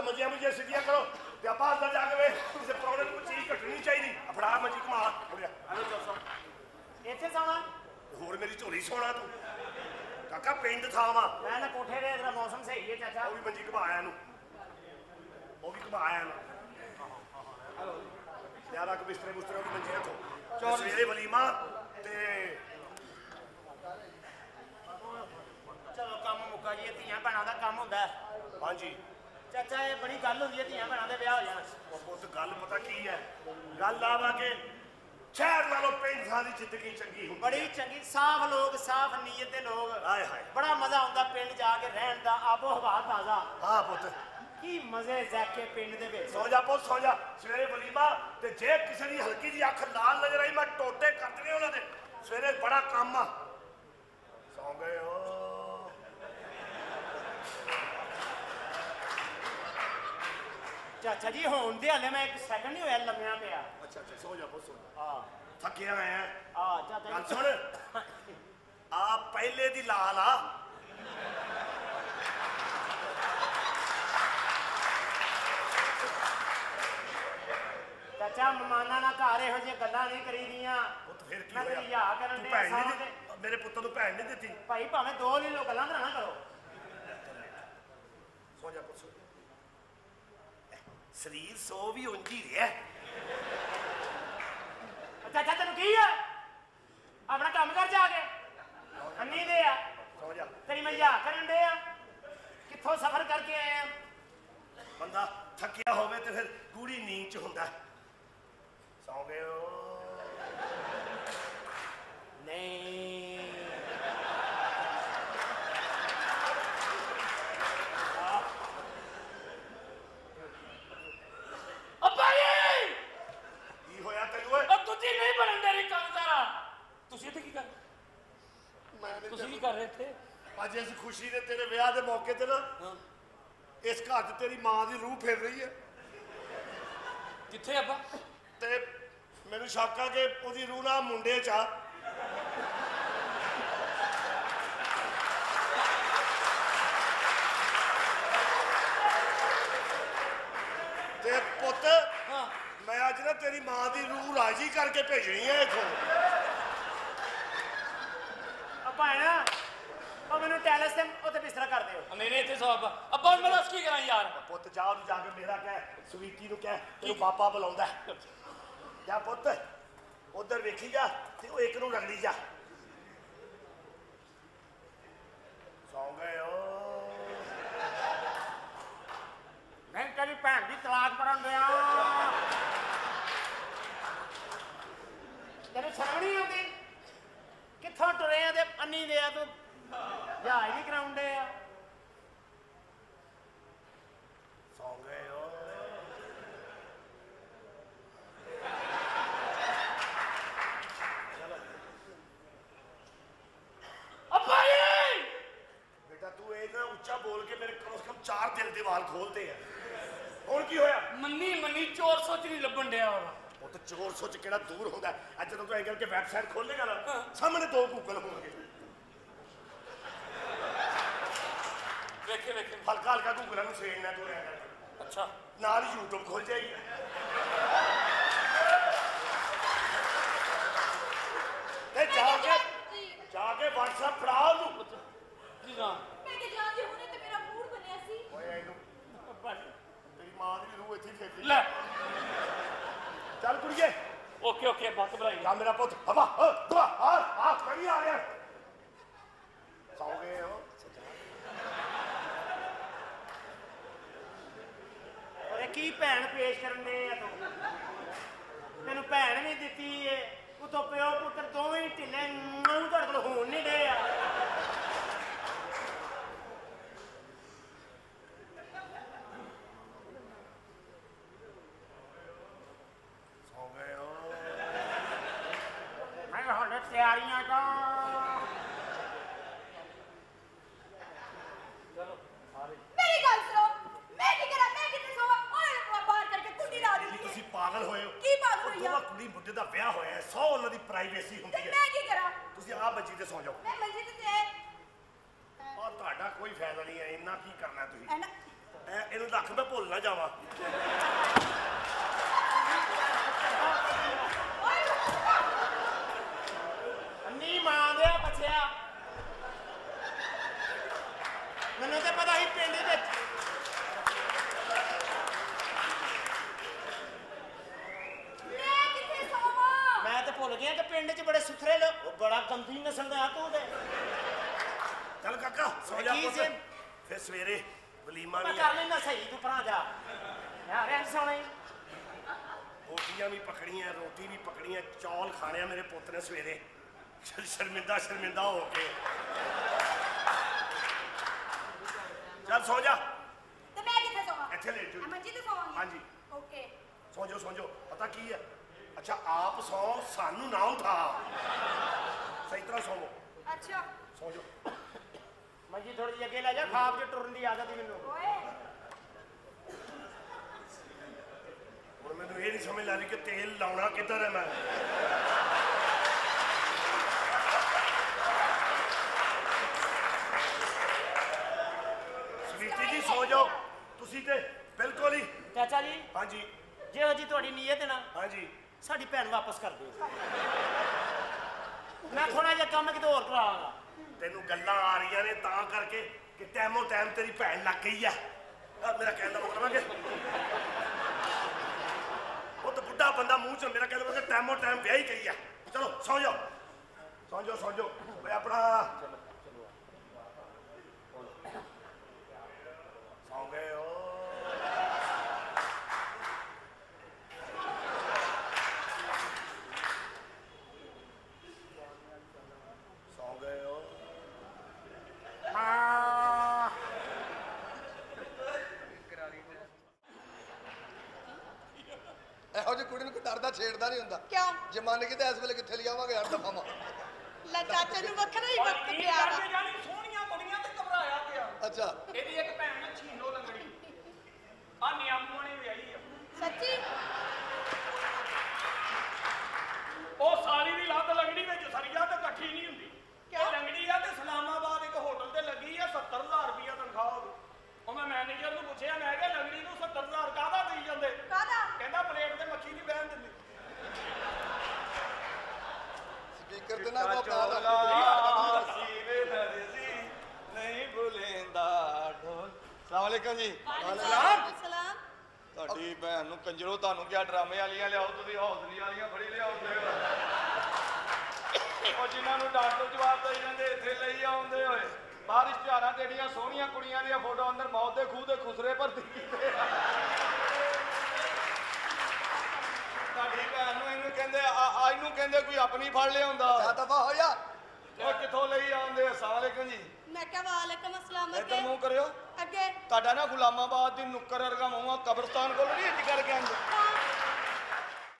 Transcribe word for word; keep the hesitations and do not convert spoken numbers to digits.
ਮੰਜੀਆਂ ਮੁੰਜੀਆਂ ਸਿੱਧੀਆਂ ਕਰੋ ਤੇ ਆਪਾਂ ਅੰਦਰ ਜਾ ਕੇ ਵੇ ਕਿਸੇ ਪ੍ਰਾਹੁਣੇ ਨੂੰ ਚੀਜ਼ ਘਟਣੀ ਚਾਹੀਦੀ ਫੜਾ ਮੰਜੀ ਘੁਮਾ ਮੁੜਿਆ ਆਲੋ ਚੌਸਾ ਇੱਥੇ ਸੌਣਾ ਹੋਰ ਮੇਰੀ ਝੋਲੀ ਸੋਣਾ ਤੂੰ ਕਾਕਾ ਪਿੰਡ ਥਾਂ ਵਾ ਮੈਂ ਨਾ ਕੋਠੇ ਦੇ ਤੇਰਾ ਮੌਸਮ ਸਹੀ ਹੈ ਚਾਚਾ ਉਹ ਵੀ ਮੰਜੀ ਘੁਮਾਇਆ ਇਹਨੂੰ ਉਹ ਵੀ ਘੁਮਾਇਆ ਇਹਨੂੰ ਯਾਰਾ ਕੋ ਬਿਸਤਰੇ ਬੁਸਤਰੇ ਦੀ ਮੰਜੀ ਰੱਖੋ ਸਵੇਰੇ ਵਲੀਮਾ ਤੇ ਚਲੋ ਕੰਮ ਮੁੱਕਾ ਜੀ ਧੀਆਂ ਭੈਣਾਂ ਦਾ ਕੰਮ ਹੁੰਦਾ ਹਾਂਜੀ ਚਾਚਾ ਇਹ ਬੜੀ ਗੱਲ ਹੁੰਦੀ ਹੈ ਧੀਆਂ ਭੈਣਾਂ ਦੇ ਵਿਆਹ ਹੋ ਜਾਣ ਉਹ ਪੁੱਤ ਗੱਲ ਪਤਾ ਕੀ ਹੈ ਗੱਲ ਆ ਵਾ ਕਿ ਸ਼ਹਿਰ ਨਾਲੋਂ ਪਿੰਡ ਥਾਂ ਦੀ ਜ਼ਿੰਦਗੀ ਚੰਗੀ ਹੁੰਦੀ ਬੜੀ ਚੰਗੀ ਸਾਫ਼ ਲੋਕ ਸਾਫ਼ ਨੀਅਤ ਦੇ ਲੋਕ ਹਾਏ ਹਾਏ ਬੜਾ ਮਜ਼ਾ ਆਉਂਦਾ ਪਿੰਡ ਜਾ ਕੇ ਰਹਿਣ ਦਾ ਆਬੋ ਹਵਾ ਤਾਜ਼ਾ ਹਾਂ ਪੁੱਤ ਕੀ ਮਜ਼ੇ ਜ਼ੈਕੇ ਪਿੰਡ ਦੇ ਵਿੱਚ ਸੌ ਜਾ ਪੁੱਤ ਸੌ ਜਾ ਸਵੇਰੇ ਵਲੀਮਾ ਤੇ ਜੇ ਕਿਸੇ ਦੀ ਹਲਕੀ ਜੀ ਅੱਖ ਲਾਲ ਨਜ਼ਰ ਆਈ ਮੈਂ ਟੋਟੇ ਕੱਟ ਦੇਣੇ ਉਹਨਾਂ ਦੇ ਸਵੇਰੇ ਬੜਾ ਕੰਮ ਆ ਸੌ ਗਏ ਹੋ ਚਾਚਾ ਜੀ ਹੋਣ ਦੇ ਹਲੇ ਮੈਂ ਇੱਕ ਸੈਕਿੰਡ ਨਹੀਂ ਹੋਇਆ ਲੰਮਿਆ ਪਿਆ ਅੱਛਾ ਅੱਛਾ ਸੌ ਜਾ ਪੁੱਤ ਸੌ ਜਾ ਹਾਂ ਥੱਕਿਆ ਆਇਆ ਆ ਚਾਚਾ ਗੱਲ ਸੁਣ ਆ ਪਹਿਲੇ ਦੀ ਲਾਲ ਆ ਚਾਚਾ ਮਮਾਨਾ ਨਾਲ ਘਰ ਇਹੋ ਜਿਹੀਆਂ ਗੱਲਾਂ ਨਹੀਂ ਕਰੀਦੀਆਂ ਉਹ ਤਾਂ ਫਿਰ ਕੀ ਮੈਂ ਹੋਇਆ ਤੇਰੀ ਯਾ ਕਰਨ ਤੂੰ ਦੇ ਭੈਣ ਸਾਹਮਣੇ ਨਹੀਂ ਮੇਰੇ ਪੁੱਤ ਨੂੰ ਭੈਣ ਨਹੀਂ ਦਿੱਤੀ ਭਾਈ ਭਾਵੇਂ ਦੋ ਲੈ ਲੋ ਗੱਲਾਂ ਤਾਂ ਨਾ ਕਰੋ ਸੌ ਜਾ ਪੁੱਤ ਸੌ ਸਰੀਰ ਸੋ ਵੀ ਉਂਝ ਹੀ ਰਿਹਾ ਚਾਚਾ ਤੈਨੂੰ ਕੀ ਹੈ ਆਪਣਾ ਕੰਮ ਕਰ ਜਾ ਕੇ ਅੰਨੀ ਦੇ ਆ ਸੌ ਜਾ ਤੇਰੀ ਮੈਂ ਯਾ ਕਰਨ ਦੇ ਆ ਕਿੱਥੋਂ ਸਫ਼ਰ ਕਰਕੇ ਆਏ ਆ ਬੰਦਾ ਥੱਕਿਆ ਹੋਵੇ ਤੇ ਫਿਰ ਗੂੜੀ ਨੀਂਦ ਚ ਹੁੰਦਾ ਸੌ ਗਏ ਹੋ ਨਹੀਂ ਅੱਬਾ ਜੀ ਕੀ ਹੋਇਆ ਤੈਨੂੰ ਓਏ ਉਹ ਤੁਸੀਂ ਨਹੀਂ ਬਣਨ ਦੇ ਰਹੀ ਕੰਮ ਸਾਰਾ ਤੁਸੀਂ ਇੱਥੇ ਕੀ ਕਰ ਮੈਂ ਤੁਸੀਂ ਕੀ ਕਰ ਰਹੇ ਇੱਥੇ ਅੱਜ ਇਸ ਖੁਸ਼ੀ ਦੇ ਤੇਰੇ ਵਿਆਹ ਦੇ ਮੌਕੇ ਤੇ ਨਾ ਇਸ ਘਰ 'ਚ ਤੇਰੀ ਮਾਂ ਦੀ ਰੂਹ ਫਿਰ ਰਹੀ ਹੈ ਕਿੱਥੇ ਅੱਬਾ ਤੇ ਮੈਨੂੰ ਸ਼ੱਕ ਆ ਕਿ ਉਹਦੀ ਰੂਹ ਨਾ ਮੁੰਡੇ 'ਚ ਆ ਤੇ ਪੁੱਤ ਹਾਂ ਮੈਂ ਅੱਜ ਨਾ ਤੇਰੀ ਮਾਂ ਦੀ ਰੂਹ ਰਾਜੀ ਕਰਕੇ ਭੇਜਣੀ ਹੈ ਇੱਥੋਂ ਆ ਭੈਣਾ ਉਹ ਮੈਨੂੰ ਟੈਲਸ ਤੇ ਉੱਤੇ ਬਿਸਤਰਾ ਕਰ ਦਿਓ ਨਹੀਂ ਨਹੀਂ ਇੱਥੇ ਸੋ ਅੱਬਾ ਅੱਬਾ ਹੁਣ ਮੈਂ ਦੱਸ ਕੀ ਕਰਾਂ ਯਾਰ ਪੁੱਤ ਜਾ ਉਹਨੂੰ ਜਾ ਕੇ ਮੇਰਾ ਕਹਿ ਸਵੀਟੀ ਨੂੰ ਕਹਿ ਤੈਨੂੰ ਪਾਪਾ ਬੁਲਾਉਂਦਾ ਜਾ ਪੁੱਤ ਉਧਰ ਵੇਖੀ ਜਾ ਤੇ ਉਹ ਇੱਕ ਨੂੰ ਰਗੜੀ ਜਾ ਸੌਂ ਗਏ ਓ ਮੈਂ ਤੇਰੀ ਭੈਣ ਦੀ ਤਲਾਕ ਕਰਨ ਦਿਆਂ ਤੈਨੂੰ ਸ਼ਰਮ ਨਹੀਂ ਆਉਂਦੀ ਕਿੱਥੋਂ ਟੁਰੇ ਆ ਤੇ ਅੰਨੀ ਦੇ ਆ ਤੂੰ ਜਾ ਹੀ ਨਹੀਂ ਕਰਾਉਂਦੇ ਆ ਸੌਂ ਗਏ ਓ ਅੱਬਾ ਜੀ ਬੇਟਾ ਤੂੰ ਇਹ ਨਾ ਉੱਚਾ ਬੋਲ ਕੇ ਮੇਰੇ ਕਮ ਸੇ ਕਮ ਚਾਰ ਦਿਲ ਦੇ ਵਾਲ ਖੋਲਦੇ ਆ ਹੁਣ ਕੀ ਹੋਇਆ ਮੰਨੀ ਮੰਨੀ ਚੋਰ ਸੋਚ ਨਹੀਂ ਲੱਭਣ ਡਿਆ ਵਾ ਉਹ ਤਾਂ ਚੋਰ ਸੋਚ ਕਿਹੜਾ ਦੂਰ ਹੁੰਦਾ ਅੱਜ ਜਦੋਂ ਤੂੰ ਐਂ ਕਰਕੇ ਵੈਬਸਾਈਟ ਖੋਲੇਗਾ ਨਾ ਸਾਹਮਣੇ ਦੋ ਗੂਗਲ ਹੋਣਗੇ ਵੇਖੇ ਵੇਖੇ ਹਲਕਾ ਹਲਕਾ ਗੂਗਲਾਂ ਨੂੰ ਸੇੜਨਾ ਤੂੰ ਐਂ ਕਰਕੇ ਅੱਛਾ ਨਾਲ ਹੀ YouTube ਖੁੱਲ ਜਾਏਗੀ ਤੇ ਜਾ ਕੇ ਜਾ ਕੇ WhatsApp ਫੜਾ ਉਹਨੂੰ ਕੀ ਨਾ ਮੈਂ ਕਿ ਜਾਂਦੀ ਹੁਣੇ ਤੇ ਮੇਰਾ ਮੂਡ ਬਣਿਆ ਸੀ ਓਏ ਇਹਨੂੰ ਅੱਬਾ ਜੀ ਤੇਰੀ ਮਾਂ ਦੀ ਰੂਹ ਇੱਥੇ ਫੇਰਦੀ ਲੈ ਚੱਲ ਕੁੜੀਏ ਓਕੇ ਓਕੇ ਅੱਬਾ ਘਬਰਾਈ ਜਾ ਮੇਰਾ ਪੁੱਤ ਹਵਾ ਦੁਆ ਆ ਆ ਕਰੀ ਆ ਰਿਹਾ ਸੌ ਗਏ ਹੋ ਅਰੇ ਕੀ ਭੈਣ ਪੇਸ਼ ਕਰਨੇ ਆ ਤੂੰ ਤੈਨੂੰ ਭੈਣ ਵੀ ਦਿੱਤੀ ਏ ਉਤੋਂ ਪਿਓ ਪੁੱਤਰ ਦੋਵੇਂ ਹੀ ਢਿੱਲੇ ਨੂੰ ਤੁਹਾਡੇ ਕੋਲ ਹੋਣ ਨਹੀਂ ਡੇ ਆ ਸੌ ਗਏ ਹੋ ਮੈਂ ਕਿਹਾ ਹੁਣ ਤਿਆਰੀਆਂ ਤਾਂ ਮੇਰੀ ਗੱਲ ਸੁਣੋ ਮੈਂ ਕੀ ਕਰਾਂ ਮੈਂ ਕਿੱਥੇ ਸੋਵਾਂ ਉਹਨੇ ਬਾਹਰ ਕਰਕੇ ਕੁੰਡੀ ਲਾ ਦਿੱਤੀ ਤੁਸੀਂ ਪਾਗਲ ਹੋਏ ਹੋ ਕੀ ਪਾਗਲ ਹੋਈ ਆ ਦੋਵਾਂ ਕੁੜੀ ਮੁੰਡੇ ਦਾ ਵਿਆਹ ਹੋਇਆ ਹੈ ਸੌ ਉਹਨਾਂ ਦੀ ਪ੍ਰਾਈਵੇਸੀ ਤੇ ਹੁੰਦੀ ਹੈ ਮੈਂ ਕੀ ਕਰਾਂ ਤੁਸੀਂ ਆਹ ਬੱਜੀ ਤੇ ਸੌ ਜਾਓ ਮੈਂ ਮੰਜੀ ਤੇ ਤੇ ਆ ਤੁਹਾਡਾ ਕੋਈ ਫਾਇਦਾ ਨਹੀਂ ਹੈ ਇੰਨਾ ਕੀ ਕਰਨਾ ਤੁਸੀਂ ਐਨਾ ਐ ਇਹਨੂੰ ਰੱਖ ਮੈਂ ਭੁੱਲ ਨਾ ਜਾਵਾਂ। ਅੰਨੀ ਮਾਂ ਦੇ ਬੱਚਿਆ ਮੈਨੂੰ ਤੇ ਪਤਾ ਸੀ ਪਿੰਡ ਵਿੱਚ ਮੈਂ ਕਿੱਥੇ ਸੋਵਾਂ? ਮੈਂ ਤੇ ਭੁੱਲ ਗਿਆ ਕਿ ਪਿੰਡ 'ਚ ਬੜੇ ਸੁਥਰੇ ਲੋਕ ਉਹ ਬੜਾ ਗੰਦੀ ਨਸਲ ਦਾ ਆ ਤੂੰ ਤੇ ਚੱਲ ਕਾਕਾ ਸੌ ਜਾ ਕੀ ਪੁੱਤ। ਸੀ? ਫਿਰ ਸਵੇਰੇ ਵਲੀਮਾ ਮੈਂ ਵੀ ਕਰ ਲੈਣਾ ਸਹੀ ਤੂੰ ਭਰਾ ਜਾ ਯਾਰ ਐਂ ਸੋਣੇ ਰੋਟੀਆਂ ਵੀ ਪਕੜੀਆਂ ਰੋਟੀ ਵੀ ਪਕੜੀਆਂ ਚੌਲ ਖਾਣੇ ਆ ਮੇਰੇ ਪੁੱਤ ਨੇ ਸਵੇਰੇ ਸ਼ਰ- ਸ਼ਰਮਿੰਦਾ ਸ਼ਰਮਿੰਦਾ ਹੋ ਕੇ। ਚੱਲ ਸੌ ਜਾ ਤੇ ਮੈਂ ਕਿੱਥੇ ਸੋਵਾਂ? ਇੱਥੇ ਲੇਟ ਜਾਓ। ਮੈਂ ਮੰਜੀ ਤੇ ਸੋਵਾਂਗੀ। ਹਾਂਜੀ ਓਕੇ। ਸੌ ਜਾਓ ਸੌ ਜਾਓ। ਪਤਾ ਕੀ ਹੈ ਅੱਛਾ ਆਪ ਸੌ ਸਾਨੂੰ ਨਾ ਉਠਾ ਸਹੀ ਤਰ੍ਹਾਂ ਸੌਵੋ। ਅੱਛਾ। ਸੌ ਜਾਓ। ਮੰਜੀ ਥੋੜੀ ਜਿਹੀ ਅੱਗੇ ਲੈ ਜਾ ਖਾਬ 'ਚ ਟੁਰਨ ਦੀ ਆਦਤ ਹੀ ਮੈਨੂੰ ਓਏ ਹੁਣ ਮੈਨੂੰ ਇਹ ਨਹੀਂ ਸਮਝ ਲੱਗ ਰਹੀ ਕਿ ਤੇਲ ਲਾਉਣਾ ਕਿੱਧਰ ਹੈ ਮੈਂ। ਸਵੀਟੀ ਜੀ ਸੌ ਜਾਓ ਤੁਸੀਂ ਤੇ ਬਿਲਕੁਲ ਹੀ। ਚਾਚਾ ਜੀ ਹਾਂਜੀ ਜਿਹੋ ਜੀ ਤੁਹਾਡੀ ਨੀਅਤ ਹੈ ਨਾ ਹਾਂਜੀ ਸਾਡੀ ਭੈਣ ਵਾਪਸ ਕਰ ਦਿਓ ਮੈਂ ਥੋੜਾ ਜਿਹਾ ਕੰਮ ਕਿਤੇ ਹੋਰ ਕਰਾਵਾਂਗਾ ਤੈਨੂੰ ਗੱਲਾਂ ਆ ਰਹੀਆਂ ਨੇ ਤਾਂ ਕਰਕੇ ਕਿ ਟਾਈਮੋ ਟਾਈਮ ਤੇਰੀ ਭੈਣ ਲੱਗ ਗਈ ਆ। ਆਹ ਮੇਰਾ ਕਹਿਣ ਦਾ ਮਤਲਬ ਹੈ ਕਿ ਉਹ ਤਾਂ ਬੁੱਢਾ ਬੰਦਾ ਮੂੰਹ ਚ ਮੇਰਾ ਕਹਿਣ ਦਾ ਮਤਲਬ ਟਾਈਮੋ ਟਾਈਮ ਵਿਆਹ ਹੀ ਗਈ ਆ। ਚਲੋ ਸੌ ਜਾਓ ਸੌ ਜਾਓ ਸੌ ਜਾਓ ਓਏ ਆਪਣਾ ਸੌ ਗਏ ਹੋ। ਸੌ ਗਏ ਹੋ। ਹਾਂ ਇਹੋ ਜਿਹੀ ਕੁੜੀ ਨੂੰ ਕੋਈ ਡਰਦਾ ਛੇੜਦਾ ਨਹੀਂ ਹੁੰਦਾ। ਕਿਉਂ? ਜੇ ਮੰਨ ਕੇ ਤਾਂ ਇਸ ਵੇਲੇ ਕਿੱਥੇ ਲਿਆਵਾਂਗੇ ਹਰ ਦਫਾ ਮਾ। ਲੈ ਚਾਚੇ ਨੂੰ ਵੱਖਰਾ ਹੀ ਵਕਤ ਕੀ ਪਿਆ ਵਾ। ਕਰਕੇ ਜਾਣੀ ਸੋਹਣੀਆਂ ਬੜੀਆਂ ਤੇ ਘਬਰਾਇਆ ਪਿਆ। ਅੱਛਾ ਇਹਦੀ ਇੱਕ ਭੈਣ ਹੈ ਛੀਨੋ ਲੰਗੜੀ ਆ ਨਿਆਮੂਆਂ ਨੇ ਵਿਆਹੀ ਆ। ਸੱਚੀ? ਉਹ ਸਾਲੀ ਦੀ ਲੱਤ ਲੰਗੜੀ ਵਿੱਚ ਸਰੀਆ ਤੇ ਇਕੱਠੀ ਨਹੀਂ ਹੁੰਦੀ। ਕਿਉਂ? ਇਹ ਲੰਗੜੀ ਆ ਤੇ ਇਸਲਾਮਾਬਾਦ ਇੱਕ ਹੋਟਲ ਤੇ ਲੱਗੀ ਆ ਸੱਤਰ ਹਜ਼ਾਰ ਰੁਪਇਆ ਤਨਖਾਹ ਉਹਦੀ। ਉਹ ਮੈਂ ਮੈਨੇਜਰ ਨੂੰ ਪੁੱਛਿਆ ਮੈਂ ਕਿਹਾ ਲੰਗੜੀ ਨੂੰ ਸੱਤਰ ਹਜ਼ਾਰ ਕਾਹਦਾ ਦੇਈ ਜਾਂਦੇ? ਕਾਹਦਾ? ਕਹਿੰਦਾ ਪਲੇਟ ਤੇ ਮੱਖੀ ਨਹੀਂ ਬਹਿਣ ਦਿੰਦੀ। ਸਪੀਕਰ ਤੇ ਨਾ ਕੋ ਸੀਵੇ ਦਰਜੀ ਨਹੀਂ ਭੁਲੇਂਦਾ ਢੋਲ। ਸਲਾਮ ਅਲੈਕੁਮ ਜੀ। ਸਲਾਮ ਸਲਾਮ। ਤੁਹਾਡੀ ਭੈਣ ਨੂੰ ਕੰਜਰੋ ਤੁਹਾਨੂੰ ਕਿਹਾ ਡਰਾਮੇ ਵਾਲੀਆਂ ਲਿਆਓ ਤੁਸੀਂ ਹੌਸਲੀ ਵਾਲੀਆਂ ਫੜੀ ਲਿਆਓ ਉਹ ਜਿਨ੍ਹਾਂ ਨੂੰ ਡਾਕਟਰ ਜਵਾਬ ਦੇਈ ਜਾਂਦੇ ਇੱਥੇ ਲਈ ਆਉਂਦੇ ਹੋਏ ਬਾਹਰ ਇਸ਼ਤਿਹਾਰਾਂ ਤੇ ਏਡੀਆਂ ਸੋਹਣੀਆਂ ਕੁੜੀਆਂ ਦੀਆਂ ਫੋਟੋ ਅੰਦਰ ਮੌਤ ਦੇ ਖੂਹ ਦੇ ਖੁਸਰੇ ਭਰਤੀ ਕੀਤੇ ਤੁਹਾਡੀ ਭੈਣ ਨੂੰ ਇਹਨੂੰ ਕਹਿੰਦੇ ਆ ਇਹਨੂੰ ਕਹਿੰਦੇ ਕੋਈ ਆਪਣੀ ਫੜ ਲਿਆਉਂਦਾ ਆ ਦਫਾ ਹੋ ਜਾ। ਉਹ ਕਿੱਥੋਂ ਲਈ ਆਉਂਦੇ ਅਸਲਾਮ ਅਲੈਕੁਮ ਜੀ। ਮੈਂ ਕਿਹਾ ਵਾਲੇਕਮ ਅਸਲਾਮ। ਇੱਧਰ ਮੂੰਹ ਕਰਿਓ। ਅੱਗੇ ਤੁਹਾਡਾ ਨਾ ਗੁਲਾਮਾਬਾਦ ਦੀ ਨੁੱਕਰ ਵਰਗਾ ਮੂੰਹ ਆ ਕਬਰਸਤਾਨ ਕੋਲ ਨਹੀਂ ਇੰਜ ਕਰਕੇ ਆਂਦੇ ਹਾਂ